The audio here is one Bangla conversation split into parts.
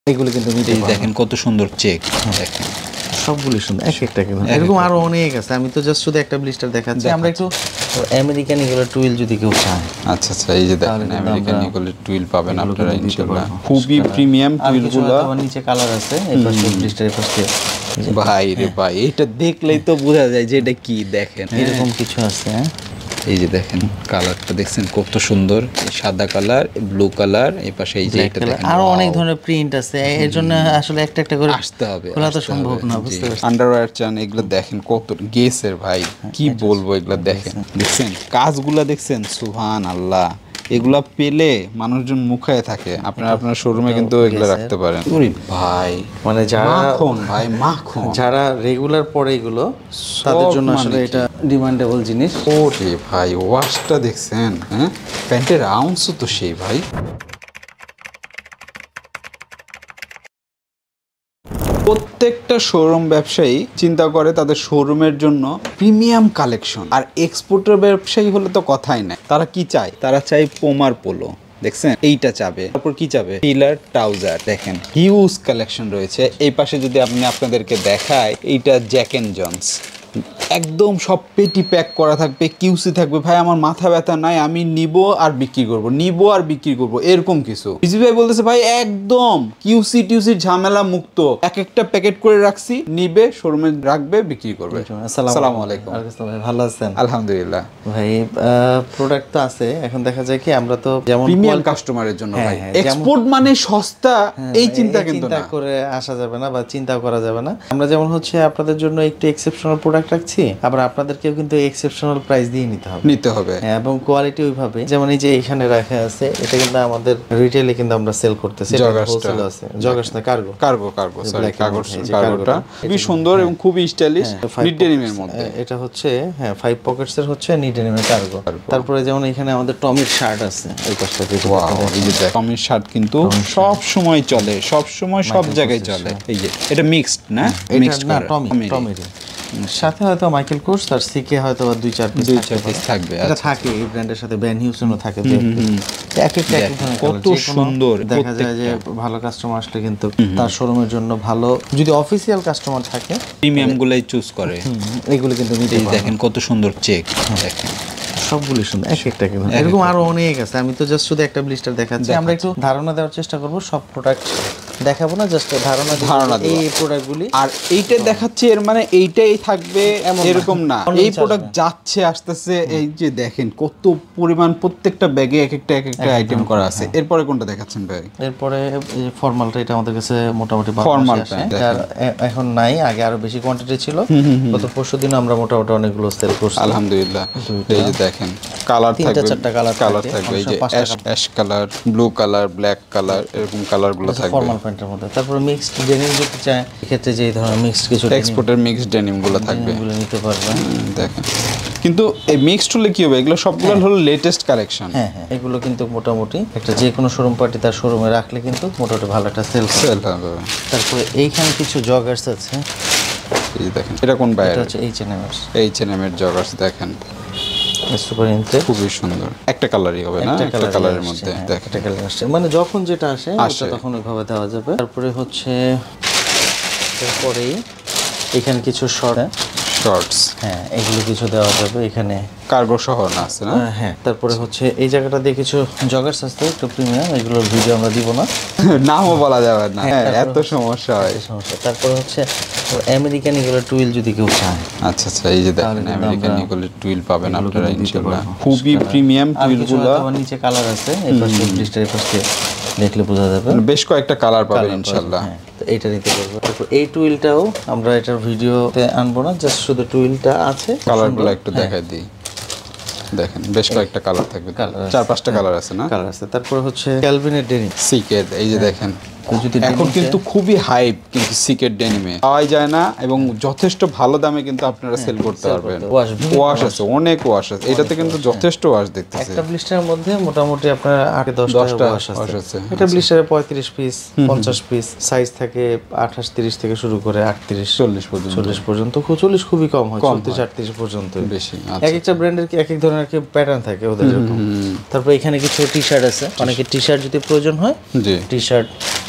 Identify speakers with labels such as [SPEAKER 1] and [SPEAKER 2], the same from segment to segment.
[SPEAKER 1] এগুলো কিন্তু নিতে
[SPEAKER 2] দেখেন কত সুন্দর চেক, দেখেন
[SPEAKER 1] সবগুলো সুন্দর, এক একটা কিন্তু এরকম আরো অনেক আছে। আমি তো জাস্ট শুধু একটা ব্লিস্টার দেখাচ্ছি। আমরা একটু আমেরিকান ইগলের টুইল যদি কেউ চায়,
[SPEAKER 2] আচ্ছা আচ্ছা, এই যে দেখেন আমেরিকান ইগলের টুইল পাবেন আপনারা ইনশাআল্লাহ। খুবই প্রিমিয়াম টুইলগুলো।
[SPEAKER 1] আর নিচে কালার আছে, এই পাশে ব্লিস্টারের পাশে
[SPEAKER 2] ভাই রে ভাই, এটা দেখলেই তো বোঝা যায় যে এটা কি। দেখেন
[SPEAKER 1] এরকম কিছু আছে।
[SPEAKER 2] এই যে দেখেন কালারটা দেখছেন কত সুন্দর, সাদা কালার, ব্লু কালার, এই পাশে এই যে এটা দেখেন
[SPEAKER 1] আরো অনেক ধরনের প্রিন্ট আছে। এর জন্য আসলে একটা একটা করে
[SPEAKER 2] আসতে হবে,
[SPEAKER 1] খোলা তো সম্ভব না, বুঝতে পারছেন।
[SPEAKER 2] আন্ডারওয়্যার চান, এগুলো দেখেন কত গেসের ভাই, কি বলবো। এগুলো দেখেন, দেখছেন কাজগুলা দেখছেন, সুবহানাল্লাহ। এগুলা পেলে মানুষজন মুখায় থাকে। আপনারা আপনার শোরুমে কিন্তু এগুলো রাখতে পারেন। ভাই
[SPEAKER 1] মানে যারা
[SPEAKER 2] ভাই মাখন,
[SPEAKER 1] যারা রেগুলার পরে এগুলো, তাদের জন্য আসলে এটা ডিমান্ডেবল জিনিস।
[SPEAKER 2] ওরে ভাই ওয়াশটা দেখছেন, হ্যাঁ প্যান্টের আউন্সও তো সেই ভাই। প্রত্যেকটা শোরুম ব্যবসায়ী চিন্তা করে তাদের শোরুমের জন্য প্রিমিয়াম কালেকশন। আর এক্সপোর্টের ব্যবসায়ী হলে তো কথাই নাই। তারা কি চায়? তারা চায় পোমার পোলো, দেখছেন এইটা চাবে। তারপর কি চাবে? টিলার ট্রাউজার। দেখেন হিউজ কালেকশন রয়েছে। এই পাশে যদি আপনি আপনাদেরকে দেখায়, এইটা জ্যাক এন্ড জনস, একদম সব পেটি প্যাক করা থাকবে, কিউসি থাকবে। ভাই আমার মাথা ব্যথা নাই, আমি নিব আর বিক্রি করব, নিব আর বিক্রি করব, এরকম কিছু। বিজি ভাই বলতেছে ভাই একদম কিউসি টিউসির ঝামেলা মুক্ত, এক একটা প্যাকেট করে রাখছি, নিবে শোরুমে রাখবে, বিক্রি করবে। আসসালামু আলাইকুম।
[SPEAKER 1] ভাই ভালো আছেন?
[SPEAKER 2] আলহামদুলিল্লাহ।
[SPEAKER 1] ভাই প্রোডাক্ট তো আছে। এখন দেখা যায় কি, আমরা তো যেমন
[SPEAKER 2] প্রিমিয়াম কাস্টমারের জন্য ভাই এক্সপোর্ট মানে সস্তা, এই চিন্তা কিন্তু না
[SPEAKER 1] করে আসা যাবে না, বা চিন্তা করা যাবে না। আমরা যেমন হচ্ছে আপনাদের জন্য একটু এক্সেপশনাল প্রোডাক্ট রাখছি, আবার আপনাদেরকেও কিন্তু এক্সেপশনাল প্রাইস দিয়ে নিতে হবে। হ্যাঁ, এবং কোয়ালিটি ওইভাবে। যেমন এই যে এখানে রাখা আছে, এটা কিন্তু আমাদের রিটেইলে কিন্তু আমরা সেল করতেছি। হোলসেল আছে, জগার্স না, কার্গো সরি, কার্গোটা খুবই সুন্দর এবং খুবই স্টাইলিশ, নিট ডেনিমের মধ্যে। এটা হচ্ছে 5 পকেটস এর হচ্ছে নিট ডেনিমের কার্গো। তারপরে যেমন এখানে আমাদের টমির শার্ট আছে, এই পাশটাতে।
[SPEAKER 2] ওয়াও, এই যে টমির শার্ট কিন্তু সব সময় চলে, সব সময় সব জায়গায় চলে। এই যে এটা মিক্সড না, মিক্সড না, টমির
[SPEAKER 1] সাথে হয়তো মাইকেল কোর্স আর সিকে হয়তো 2-4 পিস থাকবে। এটা থাকে এই ব্র্যান্ডের সাথে, ব্যান হিউসনও থাকে। এক একটা কত সুন্দর দেখা যায় যে ভালো কাস্টমার আসলে কিন্তু তার শোরুমের জন্য ভালো, যদি অফিসিয়াল কাস্টমার থাকে
[SPEAKER 2] প্রিমিয়াম গুলাই চুজ করে,
[SPEAKER 1] এগুলো কিন্তু নিতে।
[SPEAKER 2] দেখেন কত সুন্দর চেক, দেখেন
[SPEAKER 1] সবগুলো সুন্দর, এক একটা কিন্তু এরকম আরো অনেক আছে। আমি তো জাস্ট শুধু একটা ব্লিস্টার দেখাচ্ছি। আমরা একটু ধারণা দেওয়ার চেষ্টা করব, সব প্রোডাক্ট দেখাবো না, জাস্ট ধারণা এই প্রোডাক্টগুলি।
[SPEAKER 2] আর এইটা দেখাচ্ছি, এর মানে এইটাই থাকবে এরকম না, এই প্রোডাক্ট যাচ্ছে আসতেছে। এই যে দেখেন কত পরিমাণ, প্রত্যেকটা ব্যাগে এক একটা আইটেম করা আছে। এরপরে কোনটা দেখাচ্ছেন ভাই?
[SPEAKER 1] এরপরে ফর্মালটা, এটা আমাদের কাছে মোটামুটি ফর্মাল এখন নাই, আগে আরো বেশি কোয়ান্টিটি ছিল। গত পরশুদিন আমরা মোটামুটি অনেকগুলো সেল করছি
[SPEAKER 2] আলহামদুলিল্লাহ। এই যে দেখেন কালার থাকবে,
[SPEAKER 1] 3-4টা কালার থাকবে।
[SPEAKER 2] এই যে ash colour, blue colour, black colour, এরকম কালারগুলো থাকবে
[SPEAKER 1] ফর্মাল প্যান্টের মধ্যে। তারপরে মিক্সড ডেনিম যদি চায়, এক্ষেত্রে যে ধরনের মিক্সড কিছু
[SPEAKER 2] এক্সপোর্টের মিক্সড ডেনিমগুলো থাকবে,
[SPEAKER 1] এগুলো নিতে পারবেন।
[SPEAKER 2] দেখেন কিন্তু এই মিক্সড হলে কি হবে? এগুলো সবগুলো হলো লেটেস্ট কালেকশন।
[SPEAKER 1] হ্যাঁ, এগুলো কিন্তু মোটামুটি একটা যে কোনো শোরুম পার্টি তার শোরুমে রাখলে কিন্তু মোটামুটি ভালো একটা সেল হবে। তারপরে এইখানে কিছু জগার্স আছে,
[SPEAKER 2] এই দেখেন এটা কোন ব্র্যান্ড?
[SPEAKER 1] এটা হচ্ছে H&M এর
[SPEAKER 2] জগার্স। দেখেন
[SPEAKER 1] সুপার ইনতে,
[SPEAKER 2] খুবই সুন্দর। একটা কালারই হবে না, একটা কালারের মধ্যে দেখেন,
[SPEAKER 1] একটা কালার আসছে, মানে যখন যেটা আসে তখন ওইভাবে দেওয়া যাবে। তারপরে হচ্ছে এরপরেই এখানে কিছু শর্টস, হ্যাঁ এগুলো কিছু দেওয়া যাবে এখানে,
[SPEAKER 2] কার্গো সহ না আছে না?
[SPEAKER 1] হ্যাঁ। তারপরে হচ্ছে এই জায়গাটা দিয়ে কিছু জগার্স আসছে, একটু প্রিমিয়াম, এগুলোর ভিডিও আমরা দিব না,
[SPEAKER 2] নামও বলা যাবে না, এত সমস্যা হয়।
[SPEAKER 1] তারপরে হচ্ছে আমেরিকান ইগলের টুইল যদি কেউ চায়,
[SPEAKER 2] আচ্ছা আচ্ছা, এই যে দেখেন আমেরিকান ইগলের টুইল পাবেন আপনারা ইনশাআল্লাহ। খুবই প্রিমিয়াম টুইলগুলো।
[SPEAKER 1] নিচে কালার আছে, এই পাশে ব্লিস্টারের পাশে দেখলে বোঝা যাবে,
[SPEAKER 2] বেশ কয়েকটা কালার পাবেন ইনশাআল্লাহ।
[SPEAKER 1] এইটা নিতে পারবো। তারপর এই টুইলটাও আমরা এটার ভিডিওতে আনবো না, জাস্ট শুধু টুইলটা আছে,
[SPEAKER 2] কালারগুলো একটু দেখাই দিই। দেখেন বেশ কয়েকটা কালার থাকবে, 4-5টা কালার আছে না?
[SPEAKER 1] কালার আছে। তারপরে হচ্ছে ক্যালভিনের ডেনিম,
[SPEAKER 2] সিকের, এই যে দেখেন এখন কিন্তু খুবই হাইপ, কিন্তু সিকেট ডেনিমে পাওয়া যায় না, এবং যথেষ্ট ভালো দামে কিন্তু আপনারা সেল করতে পারবেন। ওয়াশ আছে, অনেক ওয়াশ আছে, এটাতে কিন্তু যথেষ্ট ওয়াশ দেখতেছি।
[SPEAKER 1] একটা ব্লিস্টারের মধ্যে মোটামুটি আপনার 8-10টা ওয়াশ আছে। এটা ব্লিস্টারে 35 পিস, 50 পিস সাইজ থাকে, 28-30 থেকে শুরু করে 38-40 পর্যন্ত। 40 খুবই কম হয়, 34-38 পর্যন্ত বেশি। এক একটা ব্র্যান্ডের এক এক ধরনের কি প্যাটার্ন থাকে ওদের এরকম। তারপর এখানে কিছু টি শার্ট আছে, অনেকে টি শার্ট যদি প্রয়োজন হয়, টি শার্ট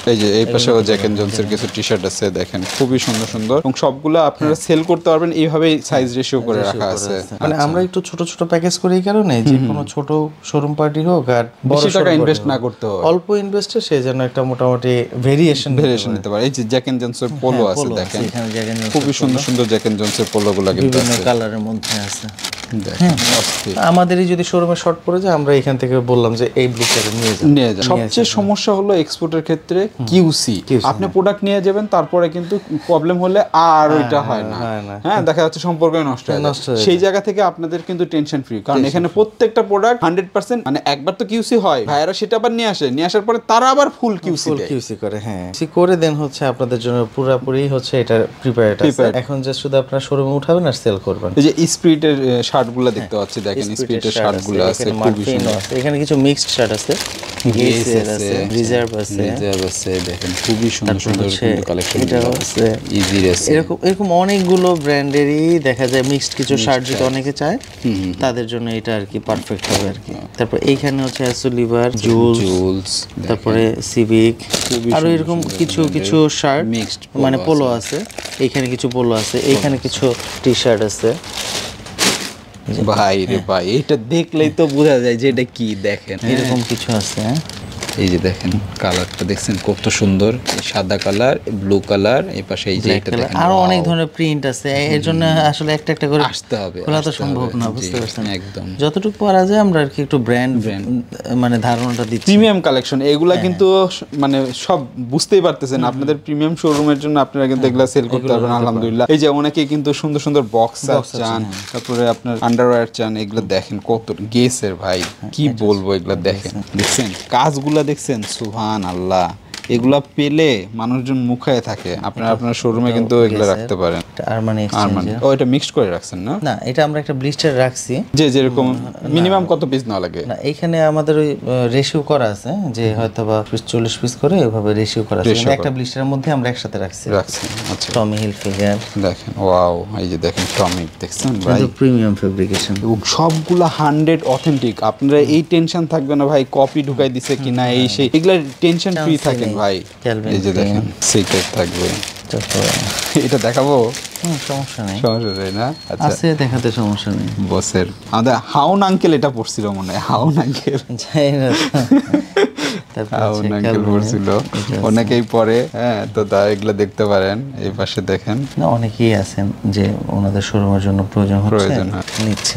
[SPEAKER 2] এই যে এই পাশেও জ্যাক এন্ড জোনসের কিছু টি শার্ট আছে দেখেন, খুবই সুন্দর সুন্দর, এবং সবগুলো আপনারা সেল করতে পারবেন এইভাবেই সাইজ রেশিও করে রাখা আছে।
[SPEAKER 1] মানে আমরা একটু ছোট ছোট প্যাকেজ করি এই কারণে যে কোনো ছোট শোরুম পার্টি হোক আর
[SPEAKER 2] বেশি টাকা ইনভেস্ট না করতে হবে,
[SPEAKER 1] অল্প ইনভেস্টে সে যেন একটা মোটামুটি ভেরিয়েশন
[SPEAKER 2] নিতে পারে। এই যে জ্যাক এন্ড জোনসের পোলো আছে দেখেন,
[SPEAKER 1] এখানে জ্যাক এন্ড জোনস
[SPEAKER 2] খুবই সুন্দর সুন্দর জ্যাক এন্ড জোনসের পোলোগুলো কিন্তু
[SPEAKER 1] বিভিন্ন
[SPEAKER 2] আছে,
[SPEAKER 1] কালারের মধ্যে আছে।
[SPEAKER 2] দেখেন অস্থির।
[SPEAKER 1] আমাদেরই যদি শোরুমে শর্ট পড়ে যায় আমরা এখান থেকে বললাম যে এই ব্লু কালার নিয়ে যান।
[SPEAKER 2] সবচেয়ে সমস্যা হলো এক্সপোর্টের ক্ষেত্রে কিউসি, আপনি প্রোডাক্ট নিয়ে যাবেন তারপরে কিন্তু প্রবলেম হলে আর ওইটা হয় না, হ্যাঁ দেখা যাচ্ছে সম্পর্ক নষ্ট হয়ে যায়। সেই জায়গা থেকে আপনাদের কিন্তু টেনশন ফ্রি, কারণ এখানে প্রত্যেকটা প্রোডাক্ট 100%, মানে একবার তো কিউসি হয়, ভাইয়ারা সেটা আবার নিয়ে আসে, নিয়ে আসার পরে তারা আবার ফুল কিউসি
[SPEAKER 1] করে, হ্যাঁ করে দেন হচ্ছে আপনাদের জন্য পুরোপুরি হচ্ছে এটা প্রিপেয়ার্ড আছে। এখন যে শুধু আপনারা শোরুমে উঠাবেন আর সেল করবেন।
[SPEAKER 2] এই যে স্পিরিটের শার্টগুলো দেখতে পাচ্ছি দেখেন, স্পিরিটের শার্টগুলো আছে খুবই সুন্দর,
[SPEAKER 1] এখানে কিছু মিক্সড শার্ট আছে, গেসের আছে, রিজার্ভ আছে
[SPEAKER 2] দেখেন খুবই সুন্দর সুন্দর কালেকশন
[SPEAKER 1] আছে,
[SPEAKER 2] ইজির আছে,
[SPEAKER 1] এরকম অনেকগুলো ব্র্যান্ডেরই দেখা যায় মিক্সড কিছু শার্ট যদি অনেকে চায় তাদের জন্য এটা আর কি পারফেক্ট হবে আর কি। তারপর এইখানে হচ্ছে অ্যাসোলিভার, জুলস, তারপরে সিভিক, আর এরকম কিছু কিছু শার্ট মিক্সড মানে পোলো আছে, এইখানে কিছু পোলো আছে, এইখানে কিছু টি শার্ট আছে।
[SPEAKER 2] ভাই রে ভাই, এটা দেখলেই তো বোঝা যায় যে এটা কি, দেখেন
[SPEAKER 1] এরকম কিছু আছে।
[SPEAKER 2] এই যে দেখেন কালারটা দেখছেন কত সুন্দর, সাদা কালার, ব্লু কালার, এই পাশে এই যে এটা দেখেন
[SPEAKER 1] আরো অনেক ধরনের প্রিন্ট আছে, এর জন্য আসলে একটা একটা করে
[SPEAKER 2] আসতে হবে,
[SPEAKER 1] খোলা তো সম্ভব না, বুঝতে পারছেন?
[SPEAKER 2] একদম
[SPEAKER 1] যতটুকু পারা যায় আমরা আর কি একটু ব্র্যান্ড মানে ধারণাটা দিচ্ছি।
[SPEAKER 2] প্রিমিয়াম কালেকশন এগুলা কিন্তু মানে সব বুঝতেই পারতেছেন, আপনাদের প্রিমিয়াম শোরুমের জন্য আপনারা কিন্তু এগুলা সেল করতে পারবেন আলহামদুলিল্লাহ। এই যে অনেকেই কিন্তু সুন্দর সুন্দর বক্সার চান, তারপরে আপনার আন্ডারওয়্যার চান, এগুলো দেখেন কত গেসের ভাই, কি বলবো, এগুলা দেখেন, দেখছেন কাজগুলা দেখছেন, সুবহানাল্লাহ, এগুলা পেলে মানুষজন মুখায় থাকে। আপনারা আপনার শোরুমে কিন্তু এগুলা রাখতে পারেন।
[SPEAKER 1] আরমানি
[SPEAKER 2] ও এটা মিক্সড করে রাখছেন না?
[SPEAKER 1] না, এটা আমরা একটা ব্লিস্টার রাখছি,
[SPEAKER 2] যে যেরকম মিনিমাম কত পিস না লাগে
[SPEAKER 1] না, এখানে আমাদের ওই রেশিও করা আছে যে হয়তোবা 40 পিস করে ওইভাবে রেশিও করা আছে, একটা ব্লিস্টারের মধ্যে আমরা একসাথে রাখছি।
[SPEAKER 2] আচ্ছা,
[SPEAKER 1] টমি হিলফিগার
[SPEAKER 2] দেখেন, ওয়াও, এই যে দেখেন টমি, দেখছেন ভাই
[SPEAKER 1] প্রিমিয়াম ফেব্রিকেশন,
[SPEAKER 2] সবগুলা 100 অথেন্টিক। আপনারা এই টেনশন থাকবে না ভাই কপি ঢুকাই দিছে কিনা, এই সেই, এগুলা টেনশন ফ্রি থাকেন ভাই। এই যে দেখেন সিক্রেট থাকবে, এটা দেখাবো,
[SPEAKER 1] সমস্যা নেই,
[SPEAKER 2] সমস্যা নেই না? আচ্ছা
[SPEAKER 1] আছে, দেখাতে সমস্যা নেই।
[SPEAKER 2] বসের আমাদের হাউন আঙ্কেল এটা পড়ছিল মনে হয়, হাউন আঙ্কেল
[SPEAKER 1] যাই না,
[SPEAKER 2] হাউন আঙ্কেল পড়ছিল, অনেকেই পরে, হ্যাঁ তো তা এগুলো দেখতে পারেন। এই পাশে দেখেন
[SPEAKER 1] না, অনেকেই আছেন যে ওনাদের শোরুমের জন্য প্রয়োজন হচ্ছে, নিচ্ছে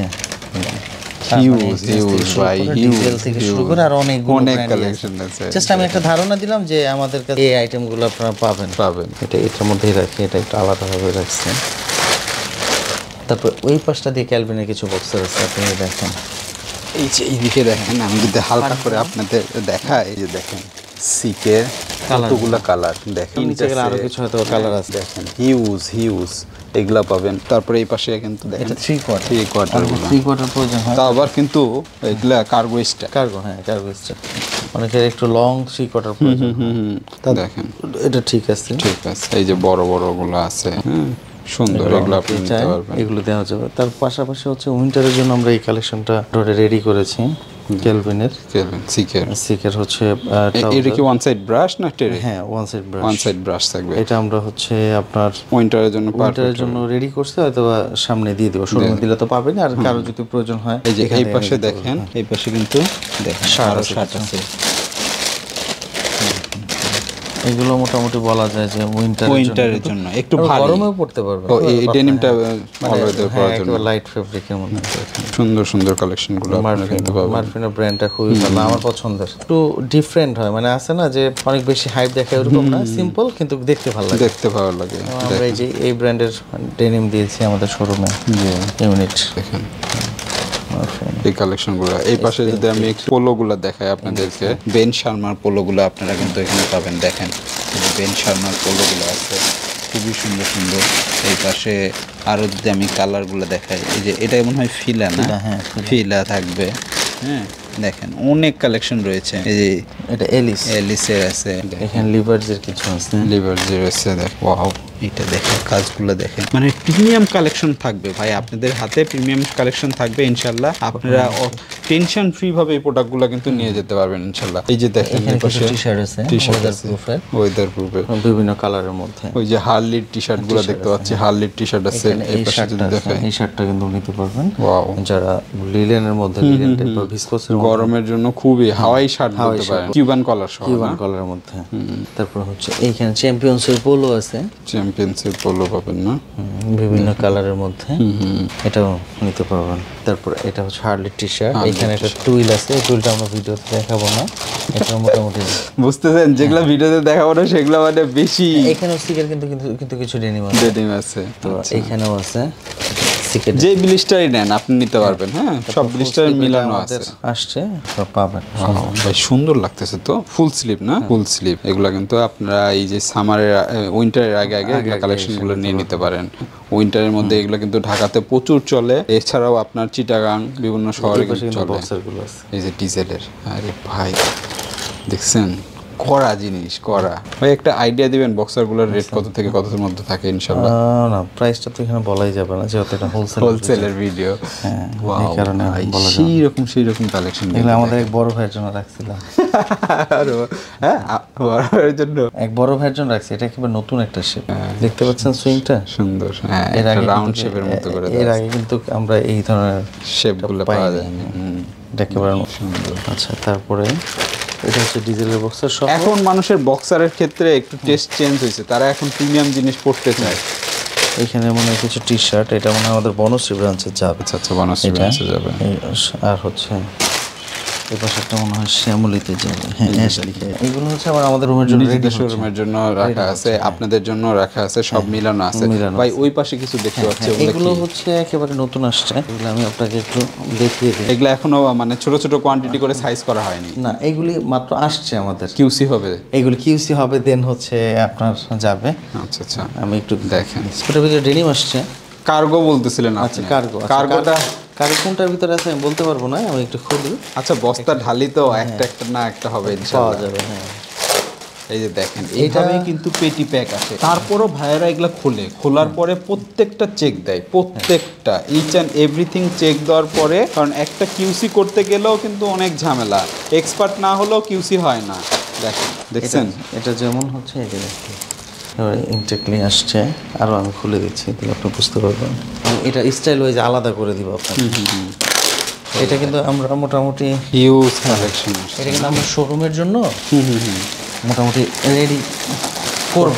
[SPEAKER 1] জাস্ট আমি একটা ধারণা দিলাম যে আমাদের কাছে এই আইটেমগুলো আপনারা পাবেন। এটা এটার মধ্যেই রাখি, এটা একটু আলাদাভাবে রাখছি। তারপর ওই পাশটা দিয়ে ক্যালভিনের কিছু বক্সার আছে, আপনি দেখেন,
[SPEAKER 2] এই যে এইদিকে দেখেন, আমি যদি হালকা করে আপনাদের দেখাই, এই যে দেখেন সিকের কতগুলা কালার, দেখেন
[SPEAKER 1] নিচে গেলে আরো কিছু হয়তো কালার আছে,
[SPEAKER 2] দেখেন হিউজ এগুলা পাবেন। তারপরে এই পাশে কিন্তু দেখেন
[SPEAKER 1] এটা 3/4 প্রয়োজন হয়,
[SPEAKER 2] তা আবার কিন্তু এগুলা কার্গো স্টাইল,
[SPEAKER 1] হ্যাঁ কার্গো স্টাইল, অনেকের একটু লং 3/4 প্রয়োজন।
[SPEAKER 2] দেখেন
[SPEAKER 1] এটা ঠিক আছে,
[SPEAKER 2] এই যে বড় বড় গুলো আছে, সুন্দর, এগুলো আপনি নিতে পারবেন,
[SPEAKER 1] এগুলো দেওয়া যাবে। তার পাশাপাশি হচ্ছে উইন্টারের জন্য আমরা এই কালেকশনটা রেডি করেছি, ক্যালভিনের সিকের হচ্ছে
[SPEAKER 2] এটা কি ওয়ান সাইড ব্রাশ না টেরে?
[SPEAKER 1] হ্যাঁ, ওয়ান সাইড ব্রাশ
[SPEAKER 2] থাকবে।
[SPEAKER 1] এটা আমরা হচ্ছে আপনার
[SPEAKER 2] উইন্টারের জন্য
[SPEAKER 1] রেডি করছি, হয়তো সামনে দিয়ে দেবো, শোরুমে দিলে তো পাবেন, আর কারো যদি প্রয়োজন হয়।
[SPEAKER 2] এই যে এই পাশে দেখেন, এই পাশে কিন্তু দেখেন শার্ট আছে,
[SPEAKER 1] এগুলো মোটামুটি বলা যায় যে উইন্টারের জন্য একটু ভালো, গরমেও পড়তে পারবে।
[SPEAKER 2] এই ডেনিমটা
[SPEAKER 1] লাইট ফেব্রিকের মধ্যে
[SPEAKER 2] সুন্দর কালেকশনগুলো আপনারা কিন্তু পাবেন।
[SPEAKER 1] মার্ফিনের ব্র্যান্ডটা খুবই ভালো, আমার পছন্দের, একটু ডিফারেন্ট হয়, মানে আছে না যে অনেক বেশি হাইপ দেখায় ওরকম না, সিম্পল কিন্তু দেখতে ভালো লাগে। আমরা এই যে এই ব্র্যান্ডের ডেনিম দিয়েছি আমাদের শোরুমে, ইউনিট
[SPEAKER 2] দেখেন এই কালেকশনগুলো। এই পাশে যদি আমি পোলোগুলো দেখাই আপনাদেরকে, বেন শার্মার পোলোগুলো আপনারা কিন্তু এখানে পাবেন, দেখেন বেন শার্মার পোলোগুলো আছে, খুবই সুন্দর। এই পাশে আরও যদি আমি কালারগুলো দেখাই, এই যে এটা মনে হয় ফিলা না, ফিলা থাকবে, হ্যাঁ দেখেন অনেক কালেকশন রয়েছে। এই যে
[SPEAKER 1] এটা
[SPEAKER 2] এলিসের আছে,
[SPEAKER 1] এখানে লিভার্সের কিছু আছে,
[SPEAKER 2] লিভার্সের আছে। দেখো ওয়াও, এটা দেখেন, কাজগুলো দেখেন, মানে প্রিমিয়াম কালেকশন থাকবে ভাই, আপনাদের হাতে প্রিমিয়াম কালেকশন থাকবে ইনশাল্লাহ। আপনারা টেনশন ফ্রি ভাবে এই প্রোডাক্টগুলো কিন্তু নিয়ে যেতে পারবেন ইনশাল্লাহ। এই যে দেখেন
[SPEAKER 1] টি-শার্ট আছে,
[SPEAKER 2] ওয়েদার প্রুফের
[SPEAKER 1] বিভিন্ন কালারের মধ্যে।
[SPEAKER 2] ওই যে হার্লির টি-শার্ট গুলো দেখতে পাচ্ছি, হার্লির টি-শার্ট আছে।
[SPEAKER 1] এই শার্টটা কিন্তু নিতে পারবেন
[SPEAKER 2] ওয়াও,
[SPEAKER 1] যারা লিলেনের মধ্যে, লিলেন টাইপ বা ভিসকোসের
[SPEAKER 2] গরমের জন্য খুবই হাওয়াই শার্ট বলতে পারেন, কিউবান কলার সহ,
[SPEAKER 1] কিউবান কলারের মধ্যে। তারপর হচ্ছে এইখানে চ্যাম্পিয়ন্সের পোলো আছে,
[SPEAKER 2] চ্যাম্পিয়ন্সের পোলো পাবেন না,
[SPEAKER 1] বিভিন্ন কালারের মধ্যে, এটাও নিতে পারবেন। তারপর এটা হচ্ছে হার্লি টি-শার্ট, এখানে একটা টুইল আছে, এই টুইলটা আমরা ভিডিওতে দেখাবো না, এটা মোটামুটি
[SPEAKER 2] বুঝতেছেন, যেগুলো ভিডিওতে দেখাবো না সেগুলো মানে বেশি।
[SPEAKER 1] এখানেও স্টিকার কিন্তু কিছু ডেনিম আছে, তো এখানেও আছে স্টিকার।
[SPEAKER 2] যে ব্লিস্টারই নেন আপনি নিতে পারবেন, হ্যাঁ সব ব্লিস্টার মিলানো আছে,
[SPEAKER 1] আসছে সব পাবেন।
[SPEAKER 2] ভাই সুন্দর লাগতেছে তো, ফুল স্লিভ না, ফুল স্লিভ। এগুলা কিন্তু আপনারা এই যে সামারের উইন্টারের আগে এগুলা কালেকশনগুলো নিয়ে নিতে পারেন। উইন্টারের মধ্যে এগুলো কিন্তু ঢাকাতে প্রচুর চলে, এছাড়াও আপনার চিটাগাং বিভিন্ন শহরে কিন্তু চলে। এই যে ডিজেলের, আরে ভাই দেখছেন করা জিনিস, করা। ভাই একটা আইডিয়া দিবেন বক্সারগুলোর রেট কত থেকে কতর মধ্যে থাকে ইনশাআল্লাহ?
[SPEAKER 1] না, প্রাইসটা তো এখানে বলাই যাবে না, যেহেতু এটা
[SPEAKER 2] হোলসেলের ভিডিও।
[SPEAKER 1] হ্যাঁ, এই কারণে বলা যাবে
[SPEAKER 2] সেই রকম কালেকশন।
[SPEAKER 1] এগুলো আমাদের এক বড় ভাইয়ের জন্য রাখছিলাম।
[SPEAKER 2] হ্যাঁ, বড় ভাইয়ের জন্য,
[SPEAKER 1] এক বড় ভাইয়ের জন্য রাখছি। এটা একেবারে নতুন একটা শেপ, দেখতে পাচ্ছেন সুইংটা
[SPEAKER 2] সুন্দর। হ্যাঁ, এটা রাউন্ড শেপের মতো করে।
[SPEAKER 1] এর আগে কিন্তু আমরা এই ধরনের
[SPEAKER 2] শেপগুলো পাওয়া যায়নি।
[SPEAKER 1] এটা একেবারে সুন্দর। আচ্ছা, তারপরে এটা হচ্ছে ডিজেলের বক্সার। সব
[SPEAKER 2] এখন মানুষের বক্সারের ক্ষেত্রে একটু টেস্ট চেঞ্জ হয়েছে, তারা এখন প্রিমিয়াম জিনিস পড়তে চায়।
[SPEAKER 1] এখানে মনে হয় কিছু টি-শার্ট, এটা মনে হয় আমাদের বনশ্রী ব্রাঞ্চে যাবে।
[SPEAKER 2] আচ্ছা, বনশ্রী ব্রাঞ্চে যাবে।
[SPEAKER 1] আর হচ্ছে এই পাশেরটা মনে হয় শ্যামলিতে যাবে। হ্যাঁ, এগুলো হচ্ছে আবার আমাদের রুমের জন্য,
[SPEAKER 2] নিজেদের শোরুমের জন্য রাখা আছে, আপনাদের জন্য রাখা আছে, সব মিলানো আছে। ভাই ওই পাশে কিছু দেখতে পাচ্ছি,
[SPEAKER 1] এগুলো হচ্ছে একেবারে নতুন আসছে। এগুলো আমি আপনাকে একটু দেখিয়ে দিই।
[SPEAKER 2] এগুলো এখনো মানে ছোট ছোট কোয়ান্টিটি করে সাইজ করা হয়নি
[SPEAKER 1] না, এগুলি মাত্র আসছে আমাদের।
[SPEAKER 2] কিউসি হবে,
[SPEAKER 1] এগুলি কিউসি হবে, দেন হচ্ছে আপনার যাবে।
[SPEAKER 2] আচ্ছা আচ্ছা,
[SPEAKER 1] আমি একটু
[SPEAKER 2] দেখেন।
[SPEAKER 1] ওটার ভিতরে ডেনিম আসছে।
[SPEAKER 2] কার্গো বলতেছিলেন?
[SPEAKER 1] আচ্ছা, কার্গো।
[SPEAKER 2] কার্গোটা
[SPEAKER 1] কার্গো কোনটার ভিতরে আছে আমি বলতে পারবো না, আমি একটু খুলি।
[SPEAKER 2] আচ্ছা, বস্তা ঢালি তো একটা না একটা হবে ইনশাআল্লাহ,
[SPEAKER 1] পাওয়া যাবে। হ্যাঁ,
[SPEAKER 2] এই যে দেখেন, এইভাবেই কিন্তু পেটি প্যাক আসে। তারপরও ভাইয়েরা এগুলা খোলার পরে প্রত্যেকটা চেক দেয়, প্রত্যেকটা ইচ অ্যান্ড এভরিথিং চেক দেওয়ার পরে, কারণ একটা কিউসি করতে গেলেও কিন্তু অনেক ঝামেলা, এক্সপার্ট না হলেও কিউসি হয় না। দেখছেন
[SPEAKER 1] এটা যেমন হচ্ছে, এই যে দেখেন ইনটেকলি আসছে, আরও আমি খুলে দিচ্ছি তাহলে আপনি বুঝতে পারবেন। এটা স্টাইল ওয়াইজ আলাদা করে দিব আপনাকে। এটা কিন্তু আমরা মোটামুটি
[SPEAKER 2] হিউজ কালেকশন,
[SPEAKER 1] এটা কিন্তু আমরা শোরুমের জন্য মোটামুটি রেডি করব,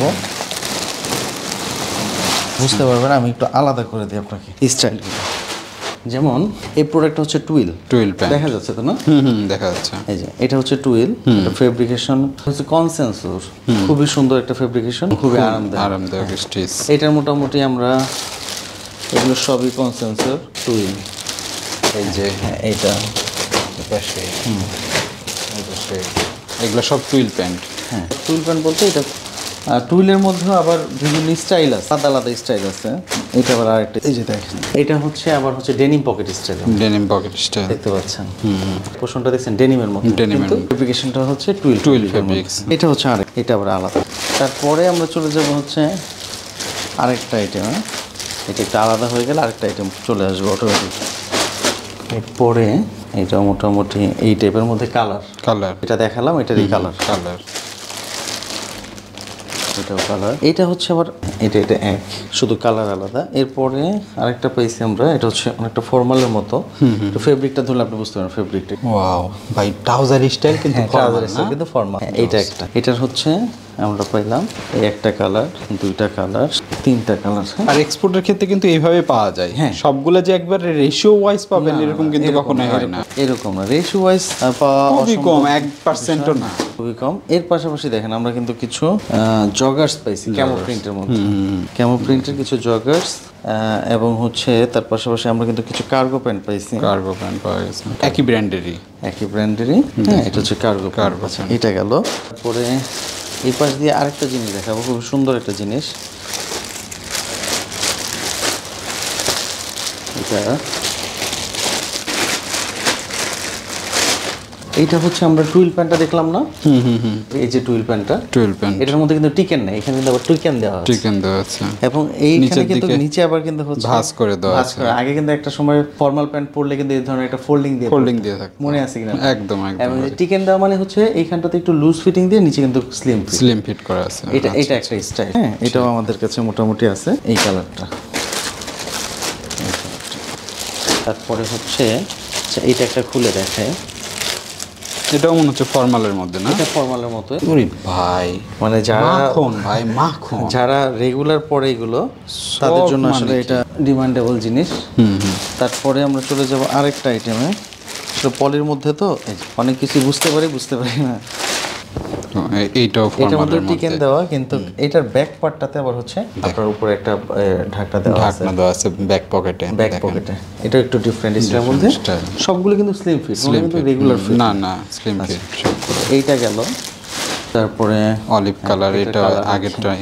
[SPEAKER 1] বুঝতে পারবেন। আমি একটু আলাদা করে দিই আপনাকে স্টাইলগুলো। যেমন এই প্রোডাক্ট হচ্ছে টুইল প্যান্ট, দেখা যাচ্ছে তো না?
[SPEAKER 2] দেখা যাচ্ছে।
[SPEAKER 1] এই যে এটা হচ্ছে টুইল, এটা ফেব্রিকেশন হচ্ছে কনসেনসুর, খুবই সুন্দর একটা ফেব্রিকেশন, খুবই
[SPEAKER 2] আরামদায়ক স্টিচ।
[SPEAKER 1] এটার মোটামুটি আমরা এগুলো সবই কনসেনসুর টুইল।
[SPEAKER 2] এই যে
[SPEAKER 1] এইটা
[SPEAKER 2] পাশে, এগুলো সব টুইল প্যান্ট।
[SPEAKER 1] হ্যাঁ, টুইল প্যান্ট বলতে এটা টুইলের মধ্যেও আবার বিভিন্ন স্টাইল আছে, আলাদা আলাদা স্টাইল আছে। এটা আবার আরেকটা, এই যে দেখেন, এটা হচ্ছে আবার হচ্ছে denim pocket style,
[SPEAKER 2] denim pocket style
[SPEAKER 1] দেখতে পাচ্ছেন। পোর্শনটা দেখছেন ডেনিমের মধ্যে, কিন্তু ফেব্রিকেশনটা হচ্ছে টুইল ফেব্রিক্স। এটা হচ্ছে আরেক, এটা আবার আলাদা। তারপরে আমরা চলে যাব হচ্ছে আরেকটা আইটেম। এটা একটা আলাদা হয়ে গেলে আরেকটা আইটেম চলে আসবে অটোমেটিক। এরপরে এটা মোটামুটি এই টাইপের মধ্যে কালার, এটা দেখালাম, এটারই কালার, এটাও কালার। এটা হচ্ছে আবার এটা এক, শুধু কালার আলাদা। এরপরে আরেকটা পাইছি আমরা, এটা হচ্ছে অনেকটা ফর্মালের মতো, তো ফেব্রিকটা ধরলে আপনি বুঝতে পারেন ফেব্রিকটা।
[SPEAKER 2] ওয়াও ভাই, ট্রাউজার স্টাইল কিন্তু
[SPEAKER 1] ফর্মাল। এইটা একটা, এটার হচ্ছে আমরা পাইলাম এই একটা কালার, দুইটা কালার, তিনটা কালার।
[SPEAKER 2] আর এক্সপোর্টের ক্ষেত্রে কিন্তু এইভাবে পাওয়া যায়। হ্যাঁ, সবগুলো যে একবার রেশিও ওয়াইজ পাবেন এরকম কিন্তু কখনোই হয় না।
[SPEAKER 1] এরকম না, রেশিও ওয়াইজ পাওয়া
[SPEAKER 2] খুবই কম, 1%ও না,
[SPEAKER 1] খুবই কম। এর পাশাপাশি দেখেন আমরা কিন্তু কিছু জগার্স পাইছি ক্যামো প্রিন্টের মধ্যে, ক্যামো প্রিন্টের কিছু জগার্স, এবং হচ্ছে তার পাশাপাশি আমরা কিন্তু কিছু কার্গো প্যান্ট পাইছি।
[SPEAKER 2] কার্গো প্যান্ট পাওয়া গেছে একই ব্র্যান্ডেরই। হ্যাঁ,
[SPEAKER 1] এটা হচ্ছে কার্গো। এটা গেল। তারপরে এই পাশ দিয়ে আরেকটা জিনিস দেখাবো, খুব সুন্দর একটা জিনিস। এটা এইটা হচ্ছে আমরা টুইল প্যান্টটা দেখলাম না, এই যে টুইল প্যান্টটা,
[SPEAKER 2] টুইল প্যান্ট,
[SPEAKER 1] এটার মধ্যে কিন্তু টিকেন নাই, এখানে কিন্তু আবার টিকেন দেওয়া আছে,
[SPEAKER 2] টিকেন দেওয়া আছে,
[SPEAKER 1] এবং এইখানে কিন্তু নিচে আবার কিন্তু হচ্ছে
[SPEAKER 2] ভাঁজ করে দেওয়া
[SPEAKER 1] ভাঁজ করে। আগে কিন্তু একটা সময় ফর্মাল প্যান্ট পরলে কিন্তু এই ধরনের একটা ফোল্ডিং দিয়ে
[SPEAKER 2] থাকে,
[SPEAKER 1] মনে আছে কিনা?
[SPEAKER 2] একদম
[SPEAKER 1] এবং টিকেন দেওয়া মানে হচ্ছে এইখানটাতে একটু লুজ ফিটিং দিয়ে নিচে কিন্তু স্লিম ফিট
[SPEAKER 2] করা আছে।
[SPEAKER 1] এটা একটা স্টাইল। হ্যাঁ, এটাও আমাদের কাছে মোটামুটি আছে এই কালারটা। তারপরে হচ্ছে এটা একটা খুলে দেখায়,
[SPEAKER 2] এটাও মনে হচ্ছে ফর্মালের মধ্যে না?
[SPEAKER 1] এটা ফর্মালের মতো।
[SPEAKER 2] ওরে ভাই,
[SPEAKER 1] মানে যারা
[SPEAKER 2] মাখন
[SPEAKER 1] যারা রেগুলার পরে এগুলো, তাদের জন্য আসলে এটা ডিমান্ডেবল জিনিস। তারপরে আমরা চলে যাব আরেকটা আইটেমে, সেটা পলির মধ্যে, তো অনেক কিছু বুঝতে পারি না।
[SPEAKER 2] এইটাও
[SPEAKER 1] এটার মধ্যে টিকেন দেওয়া, কিন্তু এটার ব্যাক পার্টটাতে আবার হচ্ছে আপনার উপরে একটা ঢাকনা দেওয়া আছে ব্যাক পকেটে। এটা একটু ডিফারেন্ট স্টাইলের মধ্যে, সবগুলো কিন্তু স্লিম ফিট, কিন্তু রেগুলার ফিট
[SPEAKER 2] না স্লিম ফিট।
[SPEAKER 1] এইটা গেল। তারপরে
[SPEAKER 2] অলিভ কালার, এটা আগেরটাই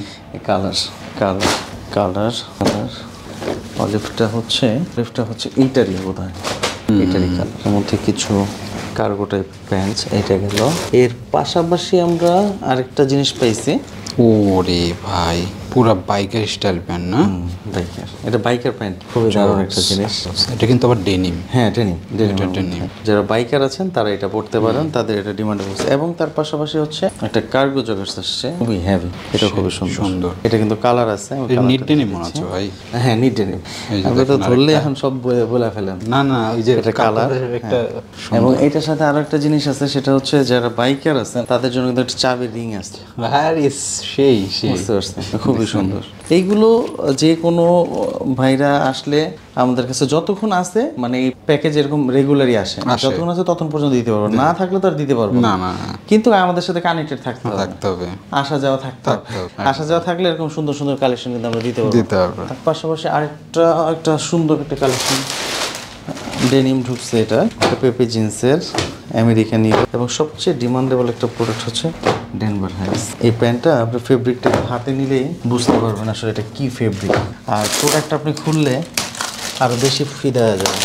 [SPEAKER 1] কালার অলিভটা হচ্ছে এইটারই বোধহয়, এইটারই কালার। মধ্যে কিছু কার্গো টাইপ প্যান্টস, এটা গেল। এর পাশাপাশি আমরা আরেকটা জিনিস পাইছি।
[SPEAKER 2] ওরে ভাই, পুরা বাইকার স্টাইল প্যান্ট না?
[SPEAKER 1] বাইকার, এটা বাইকার প্যান্ট, খুবই দারুণ একটা জিনিস।
[SPEAKER 2] এটা কিন্তু আবার ডেনিম।
[SPEAKER 1] হ্যাঁ, ডেনিম। যারা বাইকার আছেন তারা এটা পড়তে পারেন, তাদের এটা ডিমান্ড হচ্ছে। এবং তার পাশাপাশি হচ্ছে একটা কার্গো জগার্স আসছে, খুবই হেভি, এটা খুবই সুন্দর। এটা কিন্তু কালার আছে,
[SPEAKER 2] নিট ডেনিম মনে হচ্ছে ভাই।
[SPEAKER 1] হ্যাঁ, নিট ডেনিম। আমরা তো ধরলে এখন সব বলে ফেলেন।
[SPEAKER 2] না, ওই যে
[SPEAKER 1] এটা কালার একটা। এবং এটার সাথে আরো একটা জিনিস আছে, সেটা হচ্ছে যারা বাইকার আছেন তাদের জন্য কিন্তু একটা চাবির রিং আছে।
[SPEAKER 2] সেই
[SPEAKER 1] বুঝতে পারছেন, খুবই সুন্দর। এইগুলো যে কোনো ভাইরা আসলে আমাদের কাছে যতক্ষণ আছে, মানে এই প্যাকেজ এরকম রেগুলারই আসে, যতক্ষণ আছে ততক্ষণ পর্যন্ত দিতে পারবো, না থাকলে তো আর দিতে পারবো না। কিন্তু আমাদের সাথে কানেক্টেড থাকতে হবে, আসা যাওয়া থাকতে হবে। আসা যাওয়া থাকলে এরকম সুন্দর সুন্দর কালেকশন কিন্তু আমরা দিতে পারবো। তার পাশাপাশি আরেকটা সুন্দর একটা কালেকশন ডেনিম ঢুকছে, এটা পেপে জিন্সের আমেরিকান ইউরো, এবং সবচেয়ে ডিমান্ডেবল একটা প্রোডাক্ট হচ্ছে ডেনভার হাইস। এই প্যান্টটা আপনি ফেব্রিকটা হাতে নিলেই বুঝতে পারবেন আসলে এটা কি ফেব্রিক, আর প্রোডাক্ট আপনি খুললে আরো বেশি ফিদা হয়ে যাবে।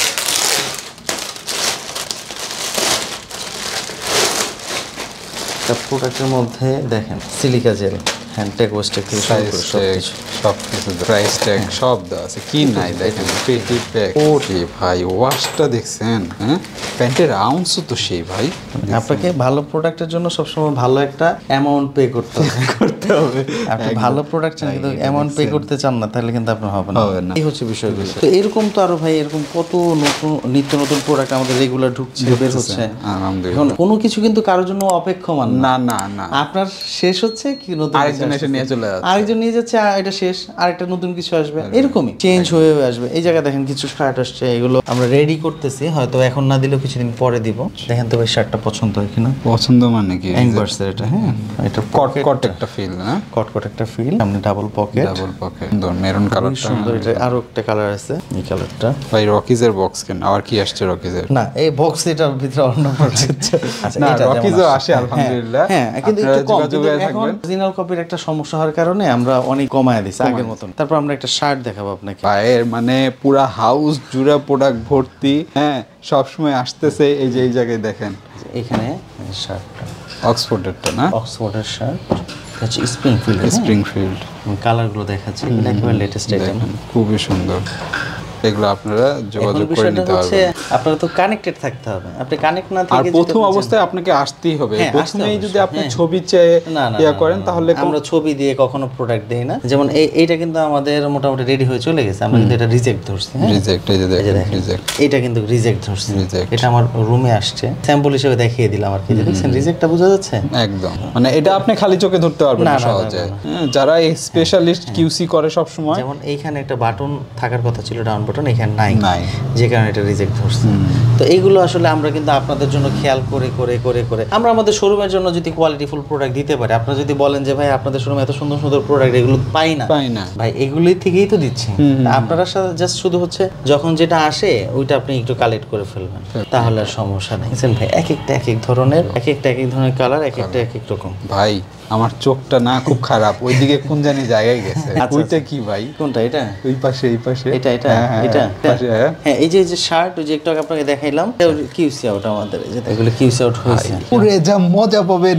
[SPEAKER 1] প্রোডাক্টের মধ্যে দেখেন সিলিকা জেল, হ্যান্ডটেক, ওয়েস্টেক থেকে
[SPEAKER 2] সবকিছু প্রাইস ট্যাগ সব দেওয়া আছে, কি নাই দেখেন। পেটি প্যাক, ওরে ভাই, ওয়াশটা দেখছেন? হ্যাঁ, প্যান্টের আউন্সও তো সেই ভাই।
[SPEAKER 1] আপনাকে ভালো প্রোডাক্টের জন্য সবসময় ভালো একটা অ্যামাউন্ট পে করতে হবে। আপনি ভালো প্রোডাক্ট চান কিন্তু অ্যামাউন্ট পে করতে চান না, তাহলে কিন্তু আপনার হবে না। এই হচ্ছে বিষয়গুলো। তো এরকম তো আরো ভাই, এরকম কত নিত্য নতুন প্রোডাক্ট আমাদের রেগুলার ঢুকছে, বের হচ্ছে। এখন কোনো কিছু কিন্তু কারোর জন্য অপেক্ষমান
[SPEAKER 2] না।
[SPEAKER 1] আপনার শেষ হচ্ছে কি, নতুন
[SPEAKER 2] আরেকজন এসে নিয়ে চলে যাচ্ছে,
[SPEAKER 1] আরেকজন নিয়ে যাচ্ছে, এটা শেষ, আরেকটা নতুন কিছু আসবে, এরকমই চেঞ্জ হয়ে আসবে। এই জায়গায় দেখেন কিছু শার্ট আসছে, এগুলো আমরা রেডি করতেছি, হয়তো এখন না দিলেও কিছুদিন পরে দিব। দেখেন তো ভাই, শার্টটা পছন্দ হয় কিনা।
[SPEAKER 2] পছন্দ মানে কি?
[SPEAKER 1] অ্যাংবার্সের এটা। হ্যাঁ, এটা
[SPEAKER 2] কট একটা ফিল না?
[SPEAKER 1] কট একটা ফিল, সামনে ডাবল পকেট।
[SPEAKER 2] সুন্দর মেরুন কালারটা
[SPEAKER 1] সুন্দর। এটা আরো একটা কালার আছে, এই কালারটা।
[SPEAKER 2] ভাই রকিজের বক্স কেন আবার কি আসছে? রকিজের
[SPEAKER 1] না, এই বক্স এটার ভিতরে অন্য পড়ছে।
[SPEAKER 2] আচ্ছা, না, রকিজও আসে আলহামদুলিল্লাহ।
[SPEAKER 1] হ্যাঁ, কিন্তু একটু কম। এখন অরিজিনাল কপির একটা সমস্যা হওয়ার কারণে আমরা অনেক কমায় দিছি আগের মতন। তারপর আমরা একটা শার্ট দেখাবো আপনাকে।
[SPEAKER 2] ভাইয়ের মানে পুরা হাউস জুড়ে প্রোডাক্ট ভর্তি। হ্যাঁ, সবসময় আসতেছে। এই যে এই জায়গায় দেখেন,
[SPEAKER 1] এখানে শার্টটা
[SPEAKER 2] অক্সফোর্ডেরটা না?
[SPEAKER 1] অক্সফোর্ডের শার্ট হচ্ছে স্প্রিংফিল্ড। কালারগুলো দেখাচ্ছি, একেবারে লেটেস্ট আইটেম,
[SPEAKER 2] খুবই সুন্দর। এগুলো আপনারা যোগাযোগ করে নিতে পারবেন।
[SPEAKER 1] আপনারা তো কানেক্টেড থাকতে হবে। আপনি কানেক্ট না থেকে,
[SPEAKER 2] আর প্রথম অবস্থায় আপনাকে আসতেই হবে। প্রথমেই যদি আপনি ছবি চেয়ে করেন, তাহলে
[SPEAKER 1] আমরা ছবি দিয়ে কখনো প্রোডাক্ট দেই না। যেমন এইটা কিন্তু আমাদের মোটামুটি রেডি হয়ে চলে গেছে, আমরা কিন্তু এটা রিজেক্ট ধরছি।
[SPEAKER 2] রিজেক্ট, এই যে দেখেন রিজেক্ট,
[SPEAKER 1] এটা কিন্তু রিজেক্ট ধরছি। এটা আমার রুমে আসছে, স্যাম্পল হিসেবে দেখিয়ে দিলাম আর কি। দেখছেন রিজেক্টটা বোঝা যাচ্ছে একদম।
[SPEAKER 2] মানে এটা আপনি খালি চোখে ধরতে পারবেন না সহজে। যারা স্পেশালিস্ট কিউসি করে সব সময়,
[SPEAKER 1] যেমন এইখানে একটা বাটন থাকার কথা ছিল, ডাউন বাটন, এখানে নাই, যে কারণে এটা রিজেক্ট ধরছে। তো এইগুলো আসলে আমরা কিন্তু আপনাদের জন্য খেয়াল করে করে করে করে আমরা আমাদের শোরুমের জন্য যদি কোয়ালিটিফুল প্রোডাক্ট দিতে পারি। আপনারা যদি বলেন যে ভাই আপনাদের শোরুমে এত সুন্দর সুন্দর প্রোডাক্ট, এগুলো পাই না, ভাই এগুলোই থেকেই তো দিচ্ছি। আপনারা জাস্ট শুধু হচ্ছে যখন যেটা আসে ওইটা আপনি একটু কালেক্ট করে ফেলবেন, তাহলে আর সমস্যা নেই। ভাই এক একটা এক এক ধরনের, এক এক ধরনের কালার, এক একটা এক এক রকম।
[SPEAKER 2] ভাই আমার চোখটা না খুব খারাপ, ওইদিকে কোন জানি জায়গায় গেছে। ওইটা কি ভাই?
[SPEAKER 1] কোনটা? এটা
[SPEAKER 2] ওই পাশে, এই পাশে,
[SPEAKER 1] এটা হ্যাঁ, এই যে শার্ট, ওই যে একটু আগে আপনাকে দেখাইলাম, কিউসি আউট আমাদের, এই যে এগুলো কিউসি আউট হয়েছে।
[SPEAKER 2] পুরো যা মজা পাবেন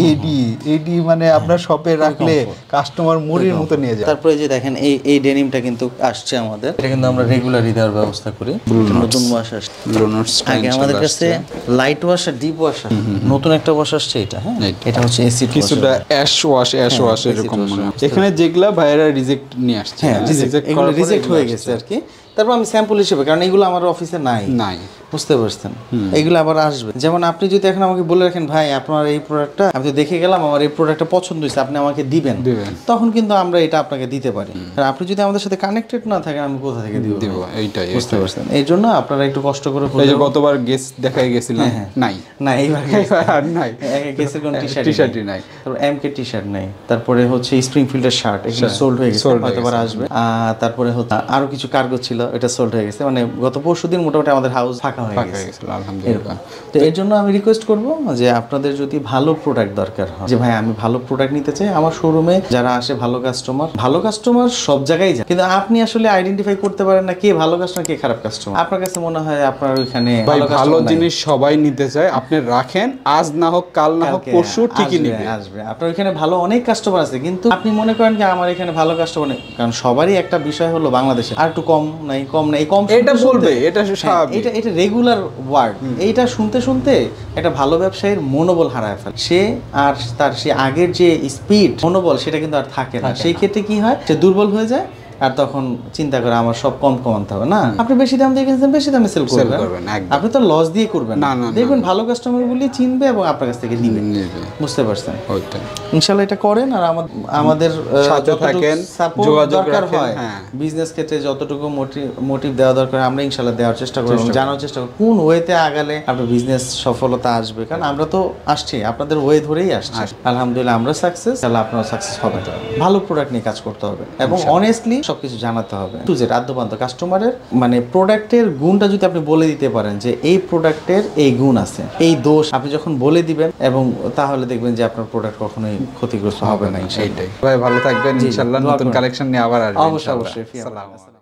[SPEAKER 2] এডি মানে আপনার শপে রাখলে কাস্টমার মুড়ির মতো নিয়ে যায়।
[SPEAKER 1] তারপরে যে দেখেন এই ডেনিমটা কিন্তু আসছে আমাদের, এটা কিন্তু আমরা রেগুলারই দেওয়ার ব্যবস্থা করি। নতুন ওয়াশ আসছে, আগে আমাদের কাছে লাইট ওয়াশ আর ডিপ ওয়াশ, নতুন একটা ওয়াশ আসছে এটা। হ্যাঁ, এটা হচ্ছে এসিড
[SPEAKER 2] কিছুটা অ্যাশ ওয়াশ এরকম মনে হয়। এখানে যেগুলা ভাইরা রিজেক্ট নিয়ে আসছে,
[SPEAKER 1] হ্যাঁ রিজেক্ট হয়ে গেছে আর কি। তারপর আমি স্যাম্পল হিসেবে, কারণ এগুলো আমার অফিসে নাই, বুঝতে পারছেন, এগুলো আবার আসবে। যেমন আপনি যদি এখন আমাকে বলে রাখেন ভাই আপনার এই প্রোডাক্টটা আমি তো দেখে গেলাম, আমার এই প্রোডাক্টটা পছন্দ হয়েছে, আপনি আমাকে দিবেন, তখন কিন্তু আমরা এটা আপনাকে দিতে পারি। আর আপনি যদি আমাদের সাথে কানেক্টেড না থাকেন, আমি কোথা থেকে দিব?
[SPEAKER 2] এইটাই,
[SPEAKER 1] বুঝতে পারছেন। এই জন্য আপনারা একটু কষ্ট করে,
[SPEAKER 2] গতবার গেস দেখাই গেছিলাম, নাই
[SPEAKER 1] না এইবার
[SPEAKER 2] আর নাই,
[SPEAKER 1] গেসের কোন টি-শার্টই নাই, তারপর এমকে টি-শার্ট নাই, তারপরে হচ্ছে স্প্রিংফিল্ডের শার্ট, এগুলো সোল্ড হয়ে গেছে, হয়তোবার আসবে। তারপরে হচ্ছে আরো কিছু কার্গো ছিল, এটা সোল্ড হয়ে গেছে, মানে গত পরশুদিন মোটামুটি আমাদের হাউস ফাঁকা হয়ে গেছে আলহামদুলিল্লাহ। তো এর জন্য আমি রিকোয়েস্ট করব যে আপনাদের যদি ভালো প্রোডাক্ট দরকার হয়, যে ভাই আমি ভালো প্রোডাক্ট নিতে চাই, আমার শোরুমে যারা আসে ভালো কাস্টমার সব জায়গায় যায়, কিন্তু আপনি আসলে আইডেন্টিফাই করতে পারেন না কে ভালো কাস্টমার কে খারাপ কাস্টমার। আপনার কাছে মনে হয় আপনার ওইখানে
[SPEAKER 2] ভালো জিনিস সবাই নিতে চায়, আপনি রাখেন, আজ না হোক কাল না হোক পরশু ঠিকই নিবে,
[SPEAKER 1] আসবে। আপনার ওইখানে ভালো অনেক কাস্টমার আছে, কিন্তু আপনি মনে করেন যে আমার এখানে ভালো কাস্টমার নেই, কারণ সবারই একটা বিষয় হলো বাংলাদেশে আর একটু কম নাই, কম
[SPEAKER 2] এটা বলবে, এটা স্বাভাবিক,
[SPEAKER 1] এটা রেগুলার ওয়ার্ড। এইটা শুনতে একটা ভালো ব্যবসায়ীর মনোবল হারায় ফেলে সে, আর তার সে আগের যে স্পিড মনোবল সেটা কিন্তু আর থাকে না। সেই ক্ষেত্রে কি হয়, সে দুর্বল হয়ে যায়, আর তখন চিন্তা করে আমার সব কম কমাতে হবে না। আপনি বেশি দাম দিয়ে কিনছেন, বেশি দামে সেল করবেন, আপনি তো লস দিয়ে করবেন না। দেখবেন ভালো কাস্টমার গুলি চিনবে এবং আপনার কাছ থেকে নিবে, বুঝতে পারছেন? ইনশাআল্লাহ এটা করেন, আর আমাদের
[SPEAKER 2] সাথে থাকেন,
[SPEAKER 1] যোগাযোগ দরকার হয় বিজনেস ক্ষেত্রে যতটুকু মোটিভ দেওয়া দরকার আমরা ইনশাআল্লাহ দেওয়ার চেষ্টা করব, জানার চেষ্টা করব কোন ওয়েতে আগালে আপনার বিজনেস সফলতা আসবে। কারণ আমরা তো আসছি আপনাদের ওয়ে ধরেই আসছি, আলহামদুলিল্লাহ আমরা সাকসেস, তাহলে আপনারা সাকসেস হবেন। ভালো প্রোডাক্ট নিয়ে কাজ করতে হবে এবং অনেস্টলি সবকিছু জানাতে হবে, আদ্যপান্ত কাস্টমারের মানে প্রোডাক্টের গুণটা যদি আপনি বলে দিতে পারেন যে এই প্রোডাক্টের এই গুণ আছে, এই দোষ আপনি যখন বলে দিবেন, এবং তাহলে দেখবেন যে আপনার প্রোডাক্ট কখনোই ক্ষতিগ্রস্ত হবে না।
[SPEAKER 2] ভাই ভালো থাকবেন, ইনশাআল্লাহ নতুন কালেকশন নিয়ে আবার আসবেন।
[SPEAKER 1] অবশ্যই।